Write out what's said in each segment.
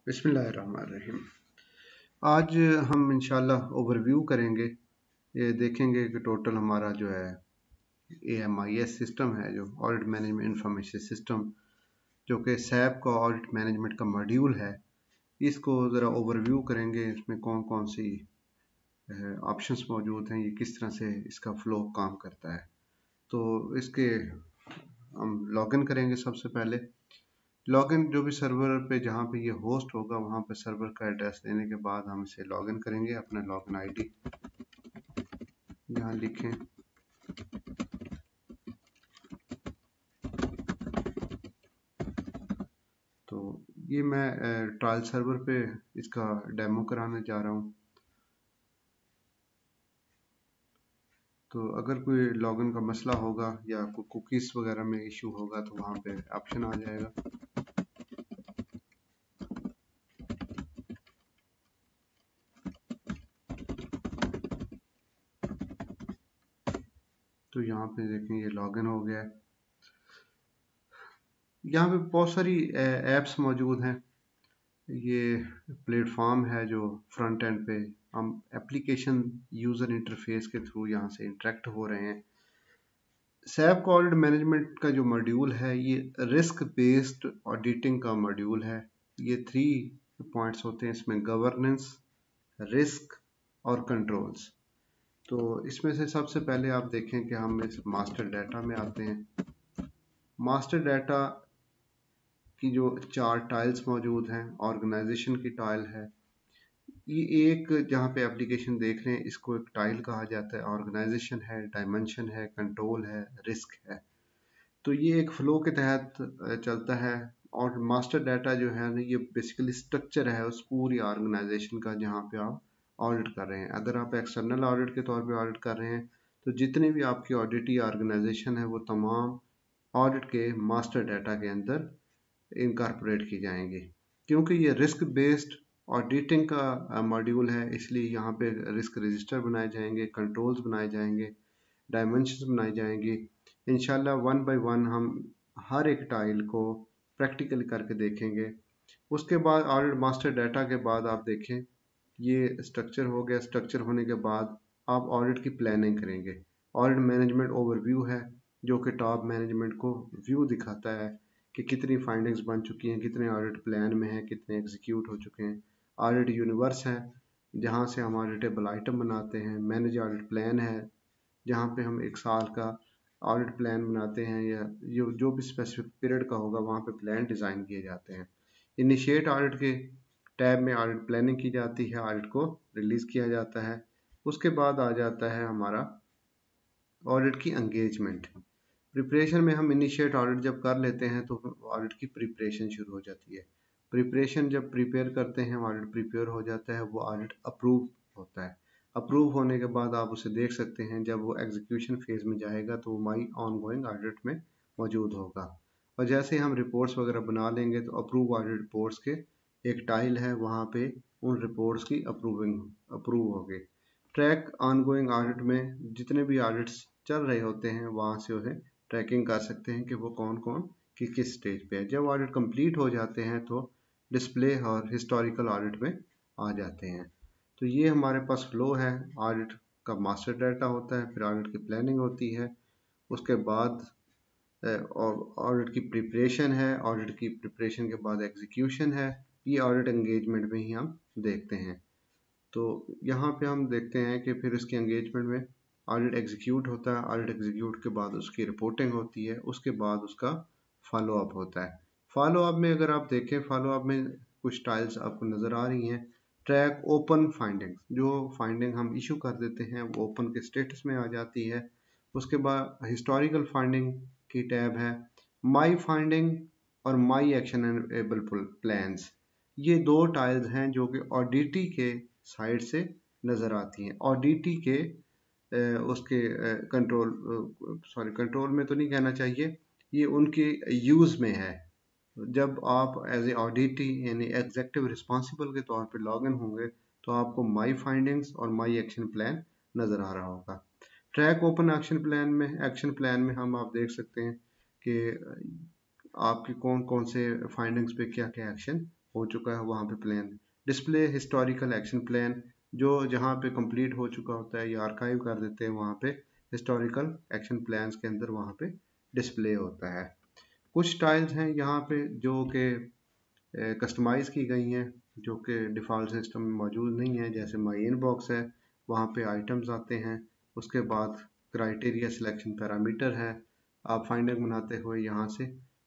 बिस्मिल्लाहिर्रहमानिर्रहीम। आज हम इंशाल्लाह ओवरव्यू करेंगे। ये देखेंगे कि टोटल हमारा जो है AMIS सिस्टम है, जो ऑडिट मैनेजमेंट इंफॉर्मेशन सिस्टम, जो कि सैप का ऑडिट मैनेजमेंट का मॉड्यूल है, इसको ज़रा ओवरव्यू करेंगे। इसमें कौन कौन सी ऑप्शंस मौजूद हैं, ये किस तरह से इसका फ़्लो काम करता है। तो इसके हम लॉगिन करेंगे। सबसे पहले लॉगिन जो भी सर्वर पे जहाँ पे ये होस्ट होगा वहाँ पे सर्वर का एड्रेस देने के बाद हम इसे लॉगिन करेंगे। अपना लॉगिन आईडी यहाँ लिखें। तो ये मैं ट्रायल सर्वर पे इसका डेमो कराने जा रहा हूँ। तो अगर कोई लॉगिन का मसला होगा या कोई कुकीज़ वगैरह में इशू होगा तो वहाँ पे ऑप्शन आ जाएगा। तो यहाँ पे देखें ये लॉगिन हो गया है। यहाँ पे बहुत सारी ऐप्स मौजूद हैं। ये प्लेटफॉर्म है जो फ्रंट एंड पे हम एप्लीकेशन यूज़र इंटरफेस के थ्रू यहाँ से इंटरेक्ट हो रहे हैं। सैप का ऑडिट मैनेजमेंट का जो मॉड्यूल है ये रिस्क बेस्ड ऑडिटिंग का मॉड्यूल है। ये 3 पॉइंट्स होते हैं इसमें: गवर्नेंस, रिस्क और कंट्रोल्स। तो इसमें से सबसे पहले आप देखें कि हम इस मास्टर डाटा में आते हैं। मास्टर डाटा की जो 4 टाइल्स मौजूद हैं, ऑर्गेनाइजेशन की टाइल है। ये एक जहाँ पे एप्लीकेशन देख रहे हैं इसको एक टाइल कहा जाता है। ऑर्गेनाइजेशन है, डायमेंशन है, कंट्रोल है, रिस्क है। तो ये एक फ्लो के तहत चलता है। और मास्टर डाटा जो है ना, ये बेसिकली स्ट्रक्चर है उस पूरी ऑर्गेनाइजेशन का जहाँ पे आप ऑडिट कर रहे हैं। अगर आप एक्सटर्नल ऑडिट के तौर पे ऑडिट कर रहे हैं तो जितने भी आपकी ऑडिटी ऑर्गेनाइजेशन है वो तमाम ऑडिट के मास्टर डाटा के अंदर इनकॉर्पोरेट की जाएंगी। क्योंकि ये रिस्क बेस्ड ऑडिटिंग का मॉड्यूल है, इसलिए यहाँ पे रिस्क रजिस्टर बनाए जाएंगे, कंट्रोल्स बनाए जाएंगे, डायमेंशंस बनाई जाएंगी। इंशाल्लाह 1 बाय 1 हम हर एक टाइल को प्रैक्टिकल करके देखेंगे। उसके बाद ऑडिट मास्टर डाटा के बाद आप देखें ये स्ट्रक्चर हो गया। स्ट्रक्चर होने के बाद आप ऑडिट की प्लानिंग करेंगे। ऑडिट मैनेजमेंट ओवरव्यू है जो कि टॉप मैनेजमेंट को व्यू दिखाता है कि कितनी फाइंडिंग्स बन चुकी हैं, कितने ऑडिट प्लान में हैं, कितने एग्जीक्यूट हो चुके हैं। ऑडिट यूनिवर्स है जहाँ से हम ऑडिटेबल आइटम बनाते हैं। मैनेज ऑडिट प्लान है जहाँ पे हम एक साल का ऑडिट प्लान बनाते हैं, या जो भी स्पेसिफिक पीरियड का होगा वहाँ पे प्लान डिज़ाइन किए जाते हैं। इनिशिएट ऑडिट के टैब में ऑडिट प्लानिंग की जाती है, ऑडिट को रिलीज़ किया जाता है। उसके बाद आ जाता है हमारा ऑडिट की एंगेजमेंट। प्रिपरेशन में हम इनिशिएट ऑडिट जब कर लेते हैं तो ऑडिट की प्रिपरेशन शुरू हो जाती है। प्रिपरेशन जब प्रिपेयर करते हैं, ऑडिट प्रिपेयर हो जाता है, वो ऑडिट अप्रूव होता है। अप्रूव होने के बाद आप उसे देख सकते हैं। जब वो एग्जीक्यूशन फेज में जाएगा तो माई ऑन गोइंग ऑडिट में मौजूद होगा। और जैसे हम रिपोर्ट्स वगैरह बना लेंगे तो अप्रूव ऑडिट रिपोर्ट्स के एक टाइल है, वहाँ पे उन रिपोर्ट्स की अप्रूव होगी। ट्रैक ऑन गोइंग ऑडिट में जितने भी ऑडिट्स चल रहे होते हैं वहाँ से उन्हें ट्रैकिंग कर सकते हैं कि वो कौन कौन किस स्टेज पे है। जब ऑडिट कंप्लीट हो जाते हैं तो डिस्प्ले और हिस्टोरिकल ऑडिट में आ जाते हैं। तो ये हमारे पास फ्लो है। ऑडिट का मास्टर डाटा होता है, फिर ऑडिट की प्लानिंग होती है, उसके बाद ऑडिट की प्रिपरेशन है, ऑडिट की प्रिपरेशन के बाद एग्जीक्यूशन है। ये ऑडिट एंगेजमेंट में ही हम देखते हैं। तो यहाँ पे हम देखते हैं कि फिर इसके एंगेजमेंट में ऑडिट एग्जीक्यूट होता है। ऑडिट एग्जीक्यूट के बाद उसकी रिपोर्टिंग होती है, उसके बाद उसका फॉलो अप होता है। फॉलो अप में अगर आप देखें, फॉलो अप में कुछ टाइल्स आपको नज़र आ रही हैं। ट्रैक ओपन फाइंडिंग्स, जो फाइंडिंग हम इशू कर देते हैं वो ओपन के स्टेटस में आ जाती है। उसके बाद हिस्टोरिकल फाइंडिंग की टैब है। माई फाइंडिंग और माई एक्शन एनेबल प्लान्स, ये 2 टाइल्स हैं जो कि ऑडिटी के साइड से नज़र आती हैं। ऑडिटी के उसके कंट्रोल में तो नहीं कहना चाहिए, ये उनके यूज़ में है। जब आप एज ए ऑडिटी यानी एग्जेक्टिव रिस्पॉन्सिबल के तौर पे लॉगिन होंगे तो आपको माई फाइंडिंग्स और माई एक्शन प्लान नज़र आ रहा होगा। ट्रैक ओपन एक्शन प्लान में हम आप देख सकते हैं कि आपके कौन कौन से फाइंडिंग्स पे क्या क्या एक्शन हो चुका है वहाँ पे plan. Display historical action plan, जो जहाँ पे कंप्लीट हो चुका होता है या आर्काइव कर देते हैं वहाँ पे हिस्टोरिकल एक्शन प्लान्स के अंदर वहाँ पे डिस्प्ले होता है। कुछ टाइल्स हैं यहाँ पे जो कि कस्टमाइज़ की गई हैं, जो कि डिफ़ॉल्ट सिस्टम में मौजूद नहीं है। जैसे माई इनबॉक्स है, वहाँ पे आइटम्स आते हैं, उसके बाद क्राइटेरिया सिलेक्शन पैरामीटर है। आप फाइंडिंग बनाते हुए यहाँ से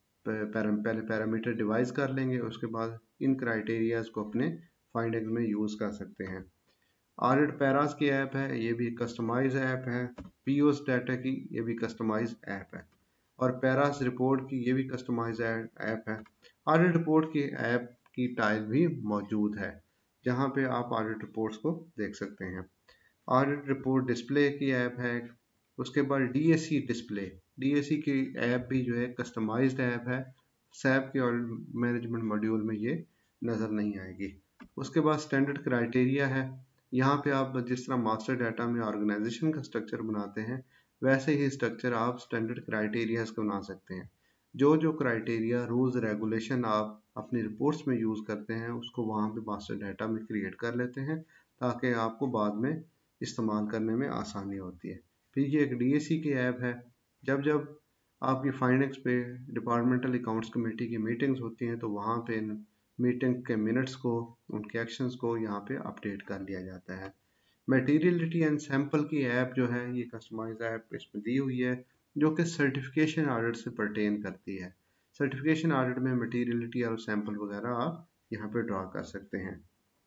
पहले पैरामीटर डिवाइस कर लेंगे, उसके बाद इन क्राइटेरियाज को अपने फाइंडिंग में यूज़ कर सकते हैं। ऑडिट पैरास की ऐप है, ये भी कस्टमाइज ऐप है। पीओस डाटा की ये भी कस्टमाइज ऐप है। और पैरास रिपोर्ट की ये भी कस्टमाइज ऐप है। ऑडिट रिपोर्ट की ऐप की टाइल भी मौजूद है, जहाँ पे आप ऑडिट रिपोर्ट्स को देख सकते हैं। ऑडिट रिपोर्ट डिस्प्ले की ऐप है। उसके बाद डीएसी डिस्प्ले, डीएसी की ऐप भी जो है कस्टमाइज्ड ऐप है। सैप के ऑडिट मैनेजमेंट मॉड्यूल में ये नज़र नहीं आएगी। उसके बाद स्टैंडर्ड क्राइटेरिया है। यहाँ पे आप जिस तरह मास्टर डाटा में ऑर्गेनाइजेशन का स्ट्रक्चर बनाते हैं, वैसे ही स्ट्रक्चर आप स्टैंडर्ड क्राइटेरियाज को बना सकते हैं। जो जो क्राइटेरिया रूल्स रेगुलेशन आप अपनी रिपोर्ट्स में यूज़ करते हैं, उसको वहाँ पे मास्टर डाटा में क्रिएट कर लेते हैं, ताकि आपको बाद में इस्तेमाल करने में आसानी होती है। फिर ये एक डीएसी की ऐप है। जब जब आपकी फाइनेंस पे डिपार्टमेंटल अकाउंट्स कमेटी की मीटिंग्स होती हैं, तो वहाँ पे मीटिंग के मिनट्स को, उनके एक्शंस को यहाँ पे अपडेट कर लिया जाता है। मटेरियलिटी एंड सैंपल की ऐप जो है, ये कस्टमाइज ऐप इसमें दी हुई है, जो कि सर्टिफिकेशन ऑडिट से परटेन करती है। सर्टिफिकेशन ऑडिट में मटेरियलिटी और सैंपल वगैरह आप यहाँ पे ड्रॉ कर सकते हैं।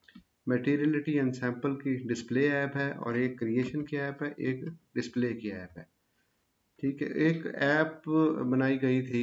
मटेरियलिटी एंड सैंपल की डिस्प्ले ऐप है, और एक क्रिएशन की ऐप है, एक डिस्प्ले की ऐप है। ठीक है, एक ऐप बनाई गई थी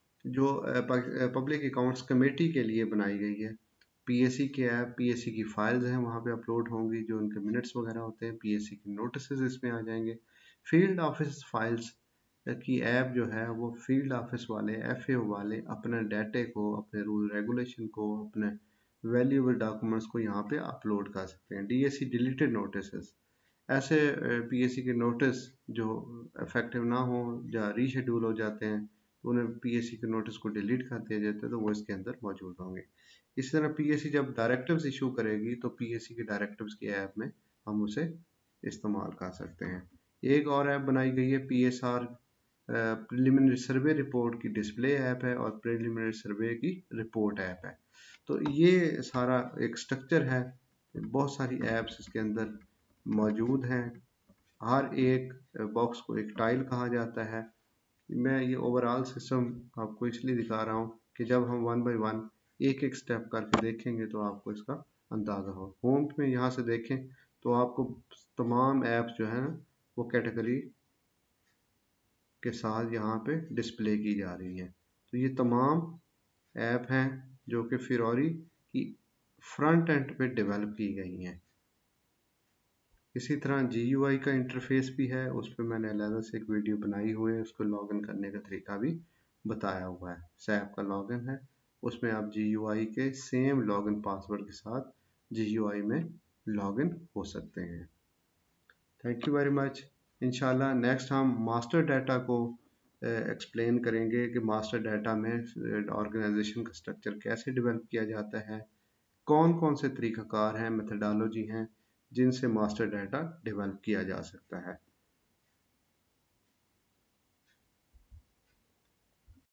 जो पब्लिक अकाउंट्स कमेटी के लिए बनाई गई है। पीएससी की ऐप, पीएससी की फाइल्स हैं वहाँ पे अपलोड होंगी, जो उनके मिनट्स वगैरह होते हैं, पीएससी के नोटिस इसमें आ जाएंगे। फील्ड ऑफिस फाइल्स की ऐप जो है, वो फील्ड ऑफिस वाले, एफएओ वाले अपने डाटे को, अपने रूल रेगुलेशन को, अपने वैल्यूएबल डॉक्यूमेंट्स को यहाँ पे अपलोड कर सकते हैं। डीएससी डिलीटेड नोटिस, ऐसे पीएससी के नोटिस जो इफेक्टिव ना हो या रीशेड्यूल हो जाते हैं, तो उन्हें पीएससी के नोटिस को डिलीट कर दिया जाता है, तो वो इसके अंदर मौजूद होंगे। इसी तरह पीएससी जब डायरेक्टिव्स इशू करेगी, तो पीएससी के डायरेक्टिव्स की ऐप में हम उसे इस्तेमाल कर सकते हैं। एक और ऐप बनाई गई है, पीएसआर प्रिलिमिनरी सर्वे रिपोर्ट की डिस्प्ले ऐप है, और प्रिलिमिनरी सर्वे की रिपोर्ट ऐप है। तो ये सारा एक स्ट्रक्चर है, बहुत सारी ऐप्स इसके अंदर मौजूद हैं। हर एक बॉक्स को एक टाइल कहा जाता है। मैं ये ओवरऑल सिस्टम आपको इसलिए दिखा रहा हूँ कि जब हम वन बाय वन एक एक स्टेप करके देखेंगे, तो आपको इसका अंदाज़ा हो। होम में यहाँ से देखें तो आपको तमाम ऐप्स जो है ना, वो कैटेगरी के साथ यहाँ पे डिस्प्ले की जा रही है। तो ये तमाम ऐप हैं जो कि फिरौरी की फ्रंट एंड पे डेवलप की गई हैं। इसी तरह GUI का इंटरफेस भी है, उस पर मैंने अलग से एक वीडियो बनाई हुई है, उसको लॉगिन करने का तरीका भी बताया हुआ है। सैप का लॉगिन है, उसमें आप GUI के सेम लॉगिन पासवर्ड के साथ GUI में लॉगिन हो सकते हैं। Thank you very much. इंशाल्लाह नेक्स्ट हम मास्टर डाटा को एक्सप्लेन करेंगे कि मास्टर डाटा में ऑर्गेनाइजेशन का स्ट्रक्चर कैसे डेवलप किया जाता है, कौन कौन से तरीक़ाकार हैं, मेथडोलॉजी हैं जिनसे मास्टर डाटा डेवलप किया जा सकता है।